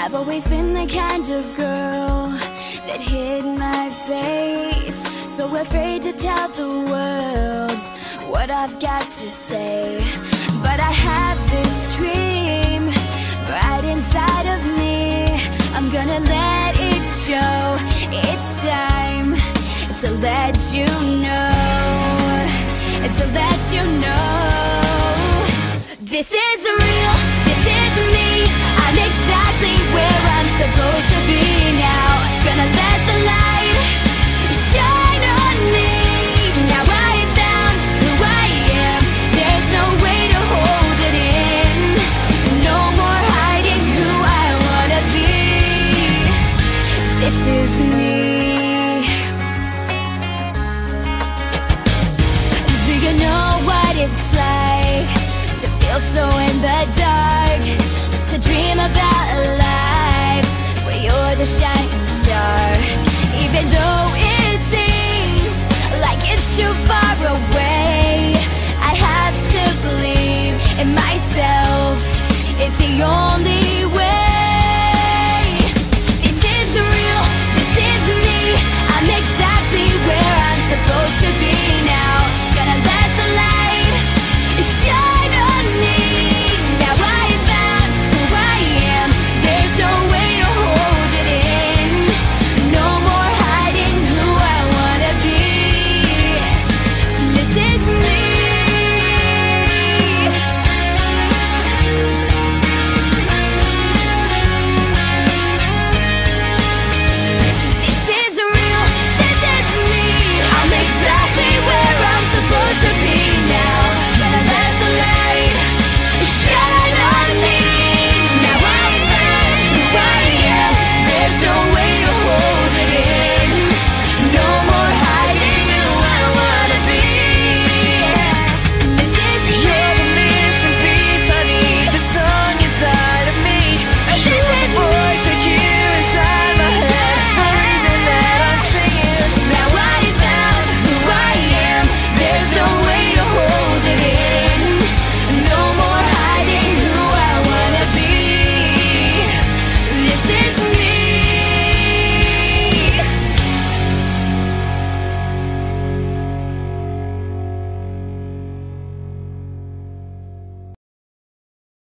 I've always been the kind of girl that hid my face, so afraid to tell the world what I've got to say. But I have this dream right inside of me. I'm gonna let it show. It's time to let you know, to let you know. This is real, this is me. I'm exactly where I'm supposed to be now. Gonna let the light shine on me. Now I found who I am. There's no way to hold it in. No more hiding who I wanna be. This is me. Do you know what it's like to feel so in the dark? To dream about a life where you're the shining star. Even though it seems like it's too far away,